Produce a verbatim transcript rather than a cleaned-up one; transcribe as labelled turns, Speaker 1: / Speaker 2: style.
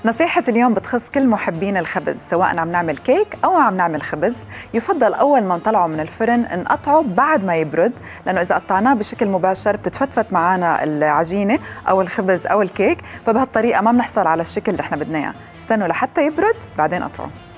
Speaker 1: نصيحة اليوم بتخص كل محبين الخبز، سواء عم نعمل كيك أو عم نعمل خبز. يفضل أول ما نطلعه من الفرن نقطعه بعد ما يبرد، لأنه إذا قطعناه بشكل مباشر بتتفتفت معنا العجينة أو الخبز أو الكيك، فبهالطريقة ما بنحصل على الشكل اللي احنا بدنا إياه. استنوا لحتى يبرد بعدين قطعوه.